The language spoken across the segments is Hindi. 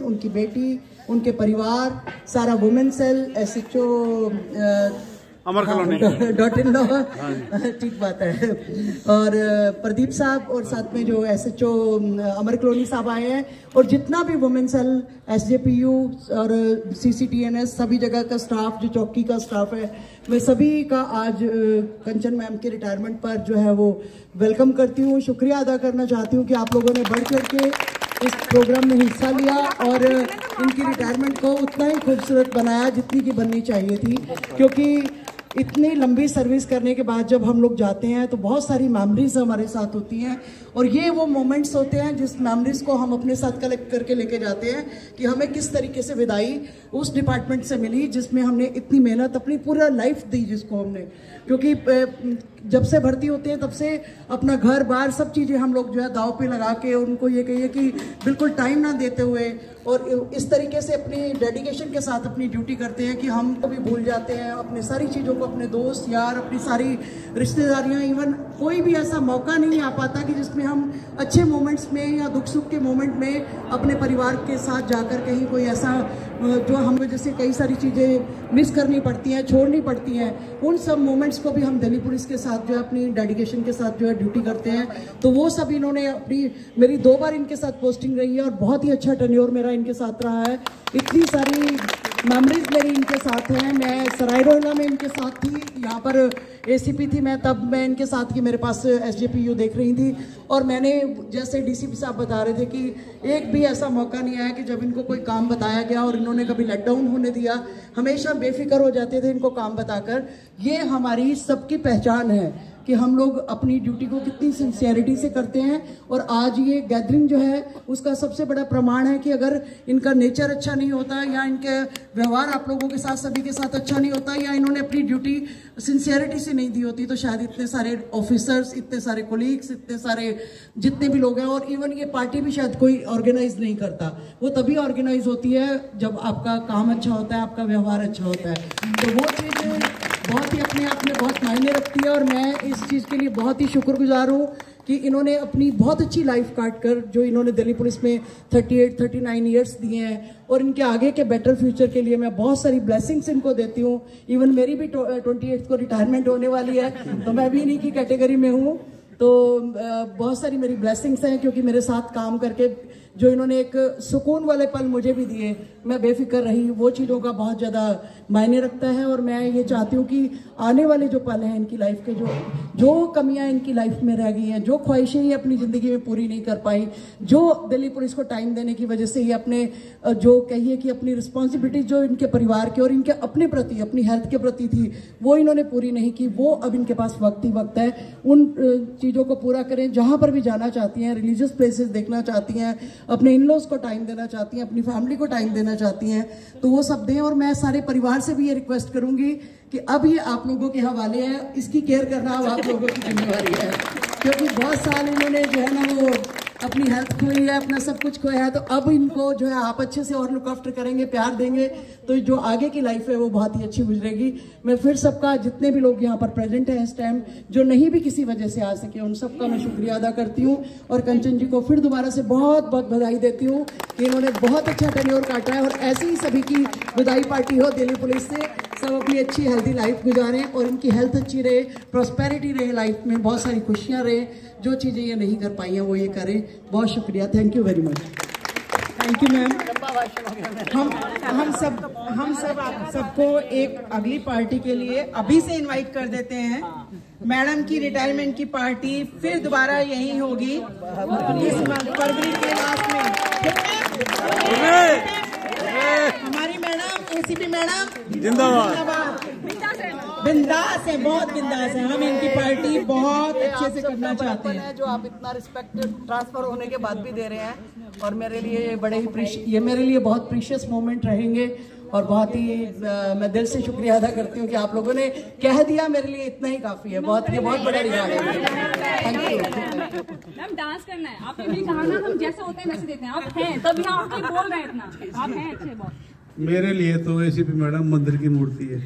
उनकी बेटी, उनके परिवार, सारा women cell, SHO Amar colony .in ठीक बात है, और प्रदीप साहब और साथ में जो SHO अमर कॉलोनी साहब आए हैं, और जितना भी वुमेन सेल, SJPU और CCTNS सभी जगह का स्टाफ, जो चौकी का स्टाफ है, मैं सभी का आज कंचन मैम के रिटायरमेंट पर जो है वो वेलकम करती हूँ। शुक्रिया अदा करना चाहती हूँ कि आप लोगों ने बढ़ चढ़ के इस प्रोग्राम में हिस्सा लिया और इनकी रिटायरमेंट को उतना ही खूबसूरत बनाया जितनी की बननी चाहिए थी, क्योंकि इतनी लंबी सर्विस करने के बाद जब हम लोग जाते हैं तो बहुत सारी मेमोरीज हमारे साथ होती हैं, और ये वो मोमेंट्स होते हैं जिस मेमोरीज को हम अपने साथ कलेक्ट करके लेके जाते हैं कि हमें किस तरीके से विदाई उस डिपार्टमेंट से मिली जिसमें हमने इतनी मेहनत, अपनी पूरा लाइफ दी जिसको हमने, क्योंकि जब से भर्ती होते हैं तब से अपना घर बार सब चीज़ें हम लोग जो है दाव पे लगा के उनको ये कहिए कि बिल्कुल टाइम ना देते हुए और इस तरीके से अपनी डेडिकेशन के साथ अपनी ड्यूटी करते हैं कि हम कभी भूल जाते हैं अपने सारी चीज़ों को, अपने दोस्त यार, अपनी सारी रिश्तेदारियां, इवन कोई भी ऐसा मौका नहीं आ पाता कि जिसमें हम अच्छे मोमेंट्स में या दुख सुख के मोमेंट में अपने परिवार के साथ जाकर कहीं कोई ऐसा जो हमें जैसे कई सारी चीज़ें मिस करनी पड़ती हैं, छोड़नी पड़ती हैं, उन सब मोमेंट्स को भी हम दिल्ली पुलिस के साथ जो है अपनी डेडिकेशन के साथ जो है ड्यूटी करते हैं। तो वो सब इन्होंने अपनी, मेरी 2 बार इनके साथ पोस्टिंग रही है और बहुत ही अच्छा टेन्योर मेरा इनके साथ रहा है। इतनी सारी मेमोरीज मेरी इनके साथ हैं। मैं सराय रोहिला में इनके साथ थी, यहाँ पर ACP थी मैं, तब मैं इनके साथ की मेरे पास SJPU देख रही थी, और मैंने जैसे DCP साहब बता रहे थे कि एक भी ऐसा मौका नहीं आया कि जब इनको कोई काम बताया गया और इन्होंने कभी लेट डाउन होने दिया, हमेशा बेफिक्र हो जाते थे इनको काम बताकर। ये हमारी सबकी पहचान है कि हम लोग अपनी ड्यूटी को कितनी सिंसियरिटी से करते हैं, और आज ये गैदरिंग जो है उसका सबसे बड़ा प्रमाण है कि अगर इनका नेचर अच्छा नहीं होता या इनके व्यवहार आप लोगों के साथ सभी के साथ अच्छा नहीं होता या इन्होंने अपनी ड्यूटी सिंसियरिटी से नहीं दी होती, तो शायद इतने सारे ऑफिसर्स, इतने सारे कोलीग्स, इतने सारे जितने भी लोग हैं, और इवन ये पार्टी भी शायद कोई ऑर्गेनाइज नहीं करता। वो तभी ऑर्गेनाइज होती है जब आपका काम अच्छा होता है, आपका व्यवहार अच्छा होता है। तो वो चीज़ बहुत ही अपने आप में बहुत मायने रखती है, और मैं इस चीज़ के लिए बहुत ही शुक्रगुजार हूँ कि इन्होंने अपनी बहुत अच्छी लाइफ काट कर जो इन्होंने दिल्ली पुलिस में 38-39 ईयर्स दिए हैं, और इनके आगे के बेटर फ्यूचर के लिए मैं बहुत सारी ब्लेसिंग्स इनको देती हूँ। इवन मेरी भी 28 को रिटायरमेंट होने वाली है, तो मैं भी इन्हीं की कैटेगरी में हूँ। तो बहुत सारी मेरी ब्लेसिंग्स हैं, क्योंकि मेरे साथ काम करके जो इन्होंने एक सुकून वाले पल मुझे भी दिए, मैं बेफिक्र रही, वो चीज़ों का बहुत ज़्यादा मायने रखता है। और मैं ये चाहती हूँ कि आने वाले जो पल हैं इनकी लाइफ के, जो कमियां इनकी लाइफ में रह गई हैं, जो ख्वाहिशें ये अपनी ज़िंदगी में पूरी नहीं कर पाई, जो दिल्ली पुलिस को टाइम देने की वजह से ये अपने जो कहिए कि अपनी रिस्पॉन्सिबिलिटी जो इनके परिवार के और इनके अपने प्रति, अपनी हेल्थ के प्रति थी, वो इन्होंने पूरी नहीं की, वो अब इनके पास वक्त ही वक्त है। उन चीज़ों को पूरा करें। जहाँ पर भी जाना चाहती हैं, रिलीजियस प्लेसेस देखना चाहती हैं, अपने इन-लॉज को टाइम देना चाहती हैं, अपनी फैमिली को टाइम देना चाहती हैं, तो वो सब दें। और मैं सारे परिवार से भी ये रिक्वेस्ट करूंगी कि अब ये आप लोगों के हवाले है, इसकी केयर करना अब आप लोगों की जिम्मेवारी है, क्योंकि बहुत साल इन्होंने जो है ना वो अपनी हेल्थ खोई है, अपना सब कुछ खोया है, तो अब इनको जो है आप अच्छे से और लुक आफ्टर करेंगे, प्यार देंगे, तो जो आगे की लाइफ है वो बहुत ही अच्छी गुजरेगी। मैं फिर सबका, जितने भी लोग यहाँ पर प्रेजेंट हैं इस टाइम, जो नहीं भी किसी वजह से आ सके, उन सबका मैं शुक्रिया अदा करती हूँ, और कंचन जी को फिर दोबारा से बहुत बहुत बधाई देती हूँ कि इन्होंने बहुत अच्छा टेन्योर काटा है, और ऐसी ही सभी की विदाई पार्टी हो दिल्ली पुलिस से। सब अपनी अच्छी हेल्दी लाइफ गुजारें और इनकी हेल्थ अच्छी रहे, प्रॉस्पेरिटी रहे लाइफ में, बहुत सारी खुशियाँ रहे, जो चीज़ें ये नहीं कर पाई हैं वो ये करें। बहुत शुक्रिया, thank you very much. Thank you ma'am. हम सब आप सबको एक अगली पार्टी के लिए अभी से इनवाइट कर देते हैं। मैडम की रिटायरमेंट की पार्टी फिर दोबारा यही होगी इस फरवरी के लास्ट में। हमारी मैडम ACP मैडम जिंदाबाद, बिंदास है, बहुत बिंदास है। हम इनकी पार्टी बहुत अच्छे से करना चाहते हैं, जो आप इतना रिस्पेक्ट ट्रांसफर होने के बाद भी दे रहे हैं, और मेरे लिए बड़े ही ये मेरे लिए बहुत प्रीशियस मोमेंट रहेंगे, और बहुत ही मैं दिल से शुक्रिया अदा करती हूँ कि आप लोगों ने कह दिया, मेरे लिए इतना ही काफी है। बहुत ये बहुत बड़ा रिवार्ड है। Thank you ma'am. डांस करना है, आपने भी कहा ना हम जैसे होते हैं वैसे देते हैं, आप हैं तब यहाँ आके बोल रहे हैं इतना, आप हैं अच्छे बहुत। मेरे लिए तो ACP मैडम मंदिर की मूर्ति है।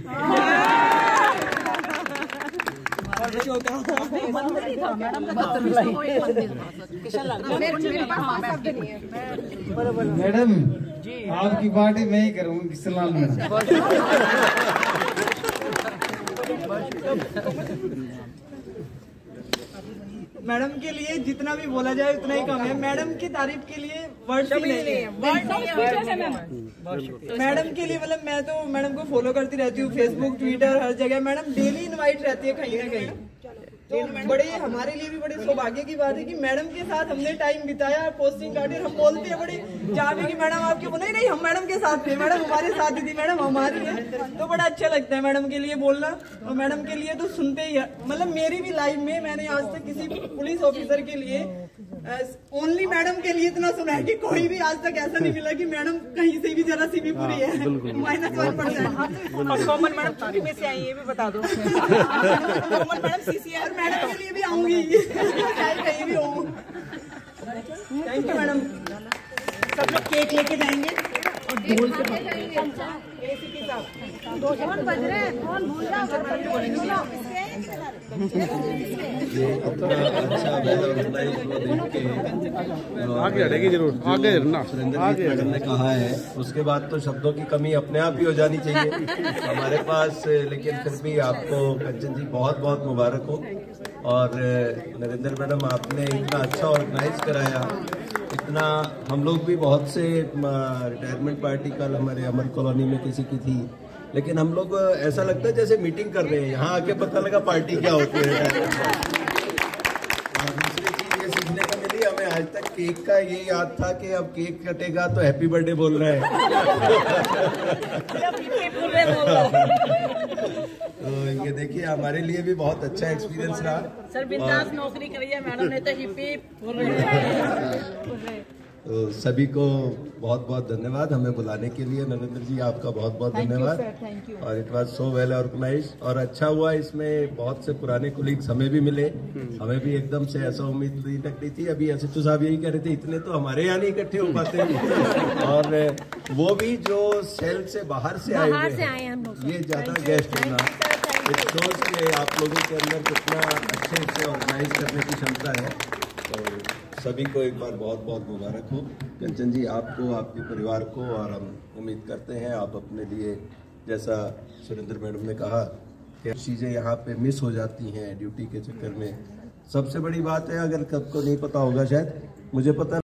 मैडम आपकी पार्टी मैं ही करूँगी किसलाल में। मैडम के लिए जितना भी बोला जाए उतना ही कम है। मैडम की तारीफ के लिए वर्ड ही नहीं है। मैडम के लिए मतलब मैं तो मैडम को फॉलो करती रहती हूँ, फेसबुक, ट्विटर, हर जगह। मैडम डेली इनवाइट रहती है कहीं ना कहीं। तो बड़े हमारे लिए भी बड़े सौभाग्य की बात है कि मैडम के साथ हमने टाइम बिताया, पोस्टिंग काटी। और हम बोलते हैं बड़े चाहे कि मैडम आपके नहीं हम मैडम के साथ थे, मैडम हमारे साथ ही थी, मैडम हमारी है। तो बड़ा अच्छा लगता है मैडम के लिए बोलना। और मैडम के लिए तो सुनते ही मतलब मेरी भी लाइफ में मैंने आज तक किसी पुलिस ऑफिसर के लिए ओनली मैडम के लिए इतना सुना है कि कोई भी आज तक ऐसा नहीं मिला कि मैडम कहीं से भी जरा सी भी पूरी है -1%। कॉमन मैडम छुट्टी में से आई ये भी बता दो। कॉमन मैडम CCR मैडम के लिए भी आऊंगी कहीं भी हो। Thank you madam. सब लोग केक लेके जाएंगे और ढोल से कौन बज रहे हैं, कौन भूल रहा आगे हटेगी जरूर, आगे ना सुरेंद्र मैडम ने कहा है उसके बाद तो शब्दों की कमी अपने आप ही हो जानी चाहिए हमारे पास। लेकिन फिर भी आपको कंचन जी बहुत बहुत मुबारक हो। और नरेंद्र मैडम आपने इतना अच्छा ऑर्गेनाइज कराया, इतना हम लोग भी बहुत से रिटायरमेंट पार्टी कल हमारे अमर कॉलोनी में किसी की थी, लेकिन हम लोग ऐसा लगता है जैसे मीटिंग कर रहे हैं। यहाँ आके पता लगा पार्टी क्या होती है। और दूसरी चीज ये सीखने को मिली हमें, आज तक केक का ये याद था कि अब केक कटेगा तो हैप्पी बर्थडे बोल रहे हैं। तो ये देखिए हमारे लिए भी बहुत अच्छा एक्सपीरियंस रहा। सर बिंदास नौकरी करिए, मैडम ने तो हिप्पी बोल रहे हैं। तो सभी को बहुत बहुत धन्यवाद हमें बुलाने के लिए। नरेंद्र जी आपका बहुत बहुत धन्यवाद। और it was so well organise और अच्छा हुआ। इसमें बहुत से पुराने कोलीग्स हमें भी मिले। हमें भी एकदम से ऐसा उम्मीद नहीं रखनी थी। अभी SHO साहब यही कह रहे थे इतने तो हमारे यहाँ नहीं इकट्ठे हो पाते। और वो भी जो सेल से बाहर से आए हुए, ये ज्यादा गेस्ट होना शोज के आप लोगों के अंदर कितना अच्छे से ऑर्गेनाइज करने की क्षमता है। तो सभी को एक बार बहुत बहुत मुबारक हो। कंचन जी आपको, आपके परिवार को, और हम उम्मीद करते हैं आप अपने लिए, जैसा सुरेंद्र मैडम ने कहा कि चीज़ें यहाँ पे मिस हो जाती हैं ड्यूटी के चक्कर में। सबसे बड़ी बात है, अगर सबको नहीं पता होगा शायद, मुझे पता